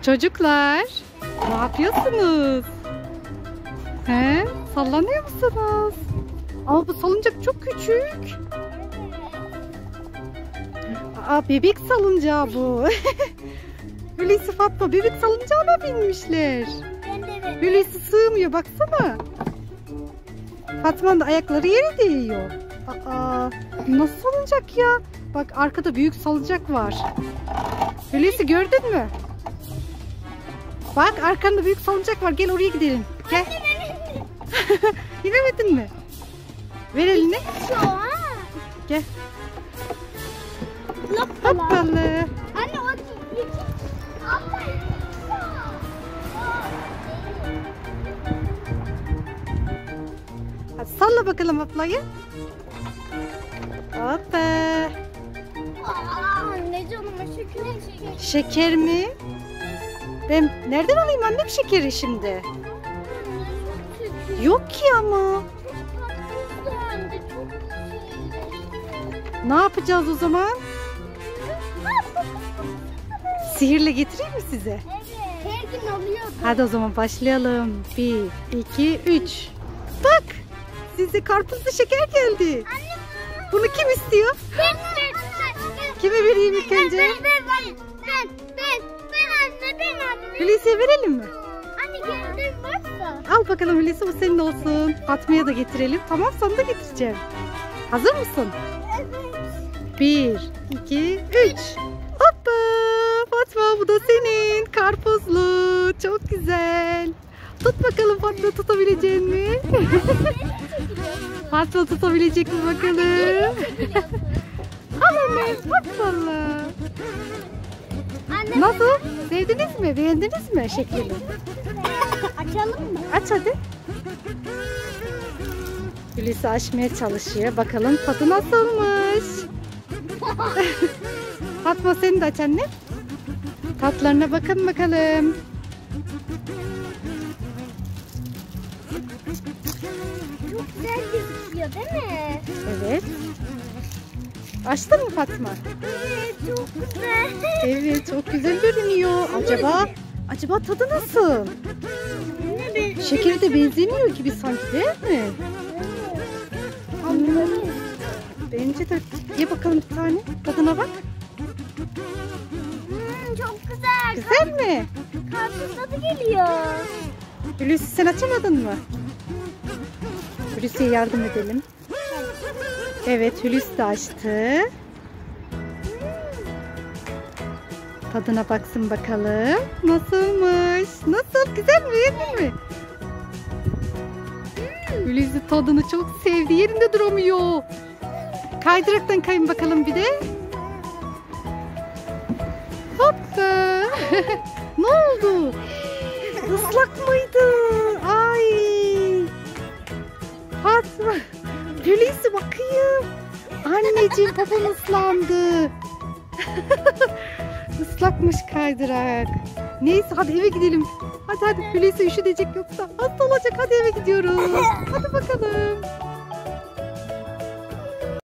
Çocuklar, ne yapıyorsunuz? He? Sallanıyor musunuz? Ama bu salıncak çok küçük. Aa, bebek salıncağı bu. Hulusi, Fatma bebek salıncağına binmişler. Hulusi sığmıyor, baksana. Fatma'nın da ayakları yere değiyor. Aa, nasıl salıncak ya? Bak, arkada büyük salıncak var. Hulusi, gördün mü? Bak, arkanda büyük salıncak var. Gel oraya gidelim. Gel. Binemedin mi? Ver elini. Gel. Hoppalı. Anne o Hadi salla bakalım ablayı. Hoppa. Anne canıma şeker. Şeker mi? Ben nereden alayım annem şekeri şimdi? Yok ki ama. Ne yapacağız o zaman? Sihirle getireyim mi size? Evet. Her gün alıyordu. Hadi o zaman başlayalım. 1, 2, 3. Bak! Size karpuzlu şeker geldi. Anne. Bunu kim istiyor? Ben. Kime vereyim ilk önce? Ben anne. Hulusi'ye verelim mi? Anne geldim varsa. Al bakalım Hulusi, bu senin olsun. Fatma'ya da getirelim. Tamam, sana da getireceğim. Hazır mısın? Evet. 1, 2, 3. Hoppa! Fatma, bu da senin. Karpuzlu. Çok güzel. Tut bakalım Fatma, tutabilecek mi? Fatma tutabilecek mi bakalım? Al anne. Hoppala. Anne. Nasıl? Sevdiniz mi? Beğendiniz mi şeklini? Açalım mı? Aç hadi. Hulusi açmaya çalışıyor. Bakalım tadı nasılmış? Fatma, seni de aç anne. Tatlarına bakın bakalım. Çok güzel gözüküyor değil mi? Evet. Açtın mı Fatma? Evet, çok güzel. Evet, çok güzel görünüyor. Acaba tadı nasıl? Şekeri de benzemiyor gibi sanki, değil mi? Bence de. Ye bakalım bir tane. Tadına bak. Çok güzel. Güzel mi? Karpuz tadı geliyor. Hulusi, sen açamadın mı? Hulusi'ye yardım edelim. Evet, Hulusi de açtı. Tadına baksın bakalım. Nasılmış? Nasıl? Güzel mi? Yedin mi? Hulusi tadını çok sevdi. Yerinde duramıyor. Kaydıraktan kayın bakalım bir de. Hoppa. Ne oldu? Islak mıydı? Ay. Fatma. Hulusi, bakayım. Anneciğim, baban ıslandı. Islakmış kaydırak. Neyse, hadi eve gidelim. Hadi Hulusi üşüdecek yoksa hasta olacak. Hadi eve gidiyoruz. Hadi bakalım.